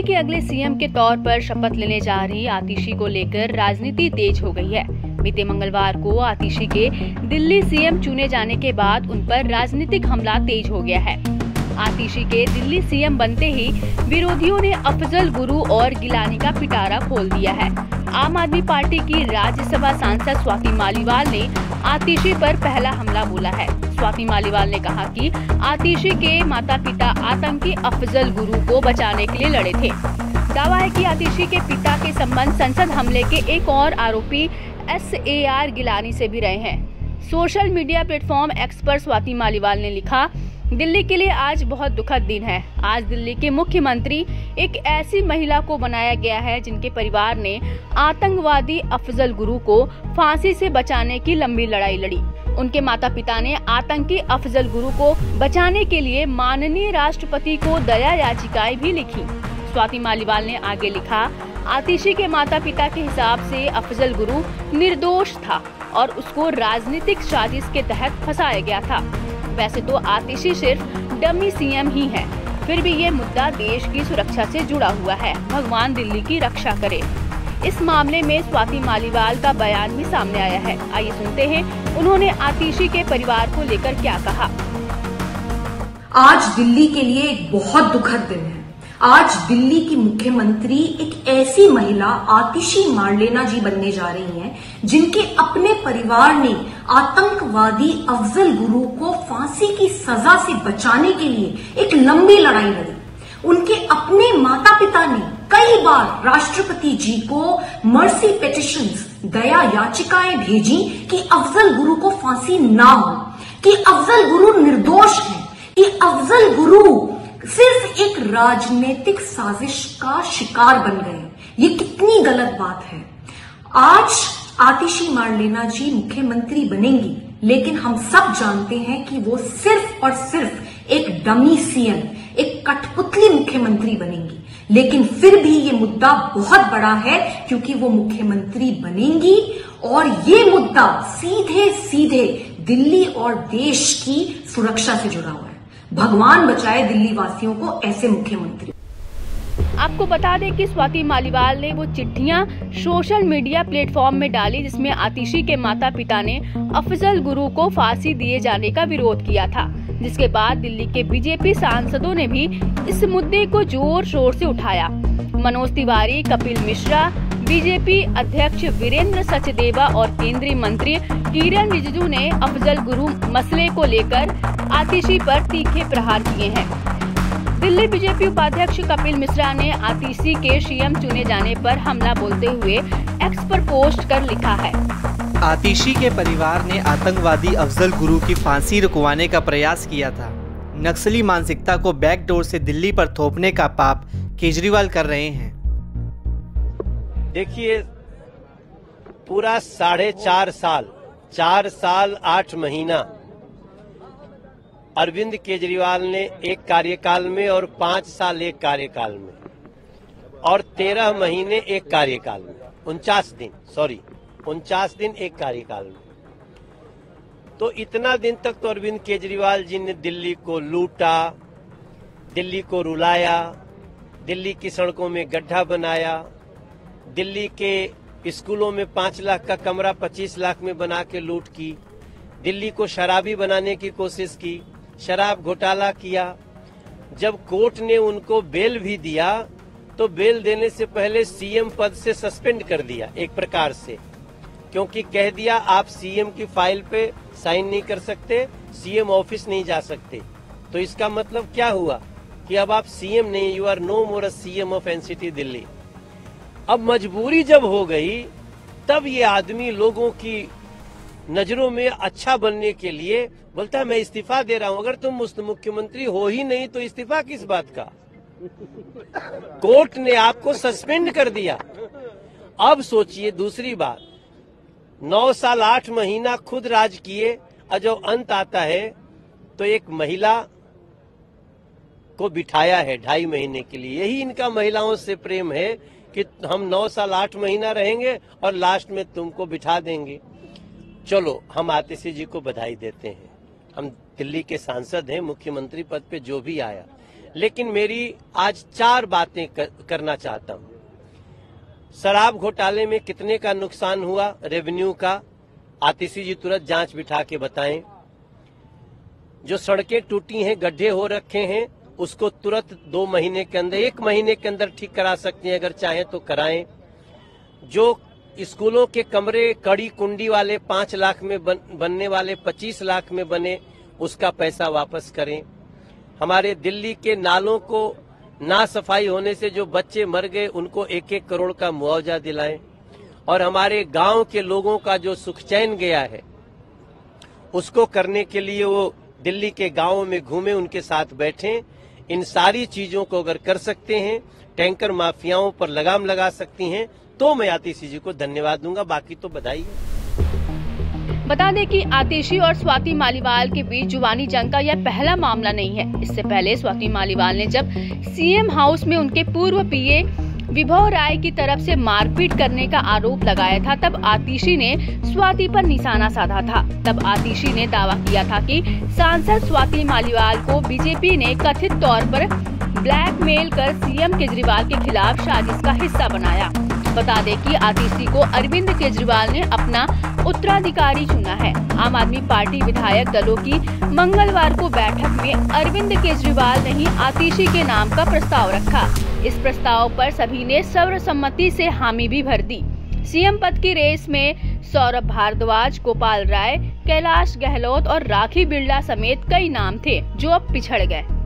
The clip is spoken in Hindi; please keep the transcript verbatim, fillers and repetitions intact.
के अगले सीएम के तौर पर शपथ लेने जा रही आतिशी को लेकर राजनीति तेज हो गई है। बीते मंगलवार को आतिशी के दिल्ली सीएम चुने जाने के बाद उन पर राजनीतिक हमला तेज हो गया है। आतिशी के दिल्ली सीएम बनते ही विरोधियों ने अफजल गुरु और गिलानी का पिटारा खोल दिया है। आम आदमी पार्टी की राज्यसभा सांसद स्वाति मालीवाल ने आतिशी पर पहला हमला बोला है। स्वाति मालीवाल ने कहा कि आतिशी के माता पिता आतंकी अफजल गुरु को बचाने के लिए लड़े थे। दावा है कि आतिशी के पिता के संबंध संसद हमले के एक और आरोपी एस ए आर गिलानी से भी रहे हैं। सोशल मीडिया प्लेटफॉर्म एक्स पर स्वाति मालीवाल ने लिखा, दिल्ली के लिए आज बहुत दुखद दिन है। आज दिल्ली के मुख्यमंत्री एक ऐसी महिला को बनाया गया है जिनके परिवार ने आतंकवादी अफजल गुरु को फांसी से बचाने की लंबी लड़ाई लड़ी। उनके माता पिता ने आतंकी अफजल गुरु को बचाने के लिए माननीय राष्ट्रपति को दया याचिकाएं भी लिखी। स्वाति मालीवाल ने आगे लिखा, आतिशी के माता पिता के हिसाब से अफजल गुरु निर्दोष था और उसको राजनीतिक साजिश के तहत फंसाया गया था। वैसे तो आतिशी सिर्फ डमी सीएम ही है, फिर भी ये मुद्दा देश की सुरक्षा से जुड़ा हुआ है। भगवान दिल्ली की रक्षा करे। इस मामले में स्वाति मालीवाल का बयान भी सामने आया है। आइए सुनते हैं उन्होंने आतिशी के परिवार को लेकर क्या कहा। आज दिल्ली के लिए एक बहुत दुखद दिन है। आज दिल्ली की मुख्यमंत्री एक ऐसी महिला आतिशी मारलेना जी बनने जा रही हैं, जिनके अपने परिवार ने आतंकवादी अफजल गुरु को फांसी की सजा से बचाने के लिए एक लंबी लड़ाई लड़ी। उनके अपने माता पिता ने कई बार राष्ट्रपति जी को मर्सी पिटिशंस, दया याचिकाएं भेजी कि अफजल गुरु को फांसी ना हो, कि अफजल गुरु निर्दोष है, कि अफजल गुरु सिर्फ एक राजनीतिक साजिश का शिकार बन गए। ये कितनी गलत बात है। आज आतिशी मारलेना जी मुख्यमंत्री बनेंगी, लेकिन हम सब जानते हैं कि वो सिर्फ और सिर्फ एक डमी सीएम, एक कठपुतली मुख्यमंत्री बनेंगी। लेकिन फिर भी ये मुद्दा बहुत बड़ा है, क्योंकि वो मुख्यमंत्री बनेंगी और ये मुद्दा सीधे सीधे दिल्ली और देश की सुरक्षा से जुड़ा हुआ है। भगवान बचाए दिल्ली वासियों को ऐसे मुख्यमंत्री। आपको बता दें कि स्वाति मालीवाल ने वो चिट्ठियां सोशल मीडिया प्लेटफॉर्म में डाली जिसमें आतिशी के माता पिता ने अफजल गुरु को फांसी दिए जाने का विरोध किया था, जिसके बाद दिल्ली के बीजेपी सांसदों ने भी इस मुद्दे को जोर शोर से उठाया। मनोज तिवारी, कपिल मिश्रा, बीजेपी अध्यक्ष वीरेंद्र सचदेवा और केंद्रीय मंत्री किरण रिजिजू ने अफजल गुरु मसले को लेकर आतिशी पर तीखे प्रहार किए हैं। दिल्ली बीजेपी उपाध्यक्ष कपिल मिश्रा ने आतिशी के सीएम चुने जाने पर हमला बोलते हुए एक्स पर पोस्ट कर लिखा है, आतिशी के परिवार ने आतंकवादी अफजल गुरु की फांसी रुकवाने का प्रयास किया था। नक्सली मानसिकता को बैकडोर से दिल्ली पर थोपने का पाप केजरीवाल कर रहे हैं। देखिए, पूरा साढ़े चार साल चार साल आठ महीना अरविंद केजरीवाल ने एक कार्यकाल में और पांच साल एक कार्यकाल में और तेरह महीने एक कार्यकाल में, उनचास दिन सॉरी उनचास दिन एक कार्यकाल में। तो इतना दिन तक तो अरविंद केजरीवाल जी ने दिल्ली को लूटा, दिल्ली को रुलाया, दिल्ली की सड़कों में गड्ढा बनाया, दिल्ली के स्कूलों में पांच लाख का कमरा पच्चीस लाख में बना के लूट की, दिल्ली को शराबी बनाने की कोशिश की, शराब घोटाला किया। जब कोर्ट ने उनको बेल भी दिया तो बेल देने से पहले सीएम पद से सस्पेंड कर दिया एक प्रकार से, क्योंकि कह दिया आप सीएम की फाइल पे साइन नहीं कर सकते, सीएम ऑफिस नहीं जा सकते। तो इसका मतलब क्या हुआ कि अब आप सीएम नहीं, you are no more a CM of NCT Delhi. अब मजबूरी जब हो गई तब ये आदमी लोगों की नजरों में अच्छा बनने के लिए बोलता है मैं इस्तीफा दे रहा हूं। अगर तुम मुख्यमंत्री हो ही नहीं तो इस्तीफा किस बात का। कोर्ट ने आपको सस्पेंड कर दिया। अब सोचिए दूसरी बात, नौ साल आठ महीना खुद राज किए और जो अंत आता है तो एक महिला को बिठाया है ढाई महीने के लिए। यही इनका महिलाओं से प्रेम है कि हम नौ साल आठ महीना रहेंगे और लास्ट में तुमको बिठा देंगे। चलो, हम आतिशी जी को बधाई देते हैं। हम दिल्ली के सांसद हैं, मुख्यमंत्री पद पे जो भी आया, लेकिन मेरी आज चार बातें कर, करना चाहता हूं। शराब घोटाले में कितने का नुकसान हुआ रेवेन्यू का, आतिशी जी तुरंत जांच बिठा के बताएं। जो सड़कें टूटी हैं, गड्ढे हो रखे हैं, उसको तुरंत दो महीने के अंदर, एक महीने के अंदर ठीक करा सकते हैं, अगर चाहें तो कराएं। जो स्कूलों के कमरे कड़ी कुंडी वाले पांच लाख में बन, बनने वाले पच्चीस लाख में बने, उसका पैसा वापस करें। हमारे दिल्ली के नालों को ना सफाई होने से जो बच्चे मर गए, उनको एक एक करोड़ का मुआवजा दिलाएं। और हमारे गांव के लोगों का जो सुख चैन गया है, उसको करने के लिए वो दिल्ली के गांवों में घूमे, उनके साथ बैठें। इन सारी चीजों को अगर कर सकते हैं, टैंकर माफियाओं पर लगाम लगा सकती हैं, तो मैं आतिशी जी को धन्यवाद दूंगा, बाकी तो बधाई है। बता दें कि आतिशी और स्वाति मालीवाल के बीच जुबानी जंग का यह पहला मामला नहीं है। इससे पहले स्वाति मालीवाल ने जब सीएम हाउस में उनके पूर्व पीए विभव राय की तरफ से मारपीट करने का आरोप लगाया था, तब आतिशी ने स्वाति पर निशाना साधा था। तब आतिशी ने दावा किया था कि सांसद स्वाति मालीवाल को बीजेपी ने कथित तौर पर ब्लैकमेल कर सीएम केजरीवाल के खिलाफ साजिश का हिस्सा बनाया। बता दें कि आतिशी को अरविंद केजरीवाल ने अपना उत्तराधिकारी चुना है। आम आदमी पार्टी विधायक दलों की मंगलवार को बैठक में अरविंद केजरीवाल ने ही आतिशी के नाम का प्रस्ताव रखा। इस प्रस्ताव पर सभी ने सर्वसम्मति से हामी भी भर दी। सीएम पद की रेस में सौरभ भारद्वाज, गोपाल राय, कैलाश गहलोत और राखी बिरला समेत कई नाम थे, जो अब पिछड़ गए।